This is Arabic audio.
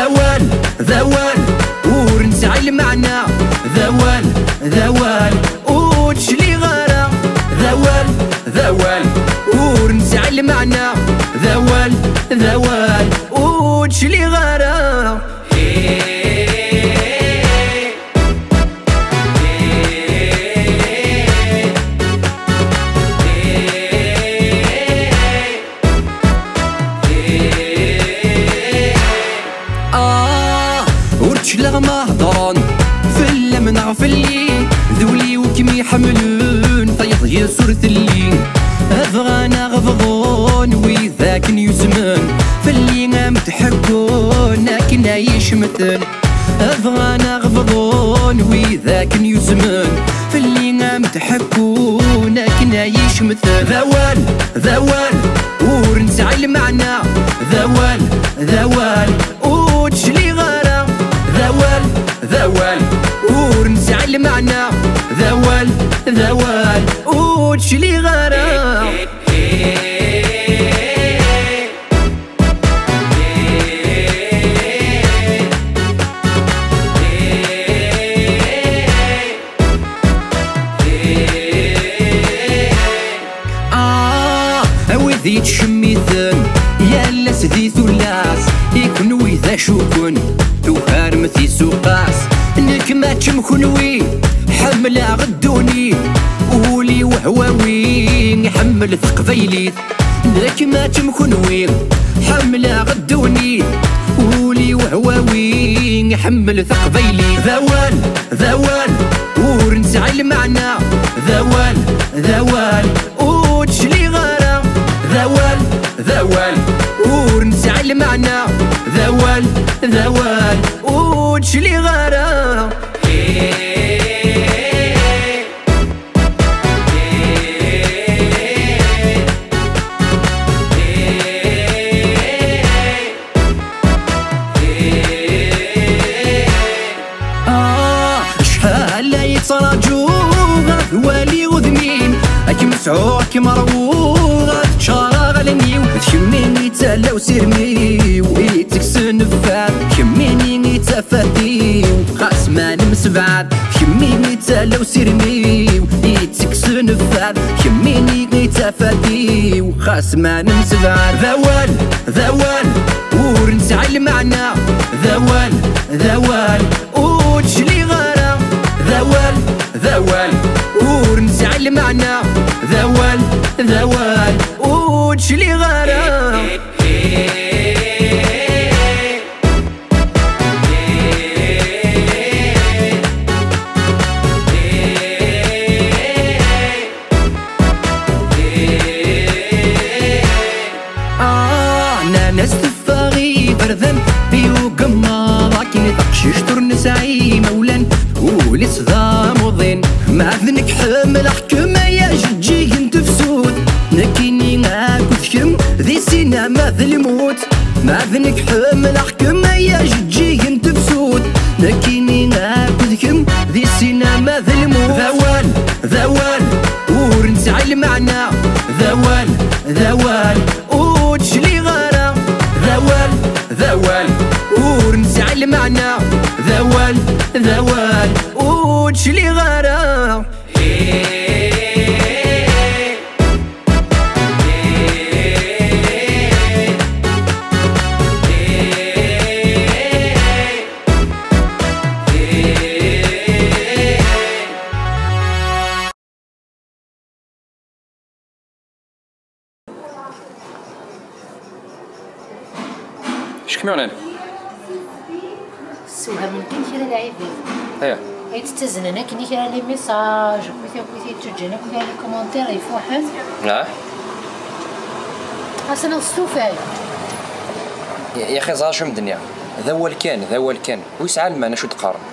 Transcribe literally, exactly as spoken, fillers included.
ذوال ذوال ورنسعى المعنى ذوال ذوال وتشلي غارة ذوال ذوال ورنسعى المعنى ذوال ذوال وتشلي غارة ما هضران في اللمن غفلي ذولي وكم يحملون طيط يسور ثلي أفغانا غفضون وذاك يزمن في اللي غام تحكون لكن يشمتن أفغانا غفضون وذاك يزمن في اللي غام تحكون لكن يشمتن ذوال ذوال ورنسعى المعنى ذوال ذوال وتشلي غارة ذوال ذوال ورنسعى المعنى ذوال ذوال وتشلي غارة آه وذي تشميثن يا سذي ثلاث يكون وإذا شكون توهار مثي سوقاس انك ما تشمخنوي حملة غدوني ولي وهواوي حمل ثقفيليت انك ما تشمخنوي حملة غدوني ولي وهواوي حمل ثقفيليت ذوال ذوال ورنسعى المعنى ذوال ذوال وتشلي غارة ذوال ذوال ورنسعى المعنى ذوال ذوال وتشلي غارة آه شحال لا يتراجوها ذوالي وذمين أكي مسعوع كي مروغة شارع غلني وتشميني تالا وسيرمي ويتكسن فات شميني تفاتي وقاسمان مسبعد شميني تالا وسيرمي ويتكسن فات شميني تفاتي وقاسمان مسبعد ذوال ذوال ورنسعى المعنى ذوال ذوال وتشلي غارة ذوال ذوال ورنسعى المعنى ذوال ذوال وتشلي غارة آه ناس تفاغي برذن بيو قمار لكن تقشش ترنسعي مولان ولس ذا مضين ما ذنك حمل حكم يا جدجي انت فسود لكني معاك وذكم ذي سينا ما ذا الموت ما ذنك حمل حكم يا جدجي انت فسود لكني معاك وذكم ذي سينا ما ذا الموت ذوال ذوال ورنسعى المعنى ذوال ذوال وتشلي غارة ذوال ذوال ورنسعى المعنى ذوال ذوال وتشلي غارة شكون انا سوها من كل كرا العباد اييه هي تتزننا كني كرا لي ميساج كويتي كويتي تجينا كويتي لي كومونتير يفوحن اه اصلا الصوفاي يا اخي زار شو من الدنيا ذا هو الكان ذا هو الكان ويسعى المعنى شو تقارن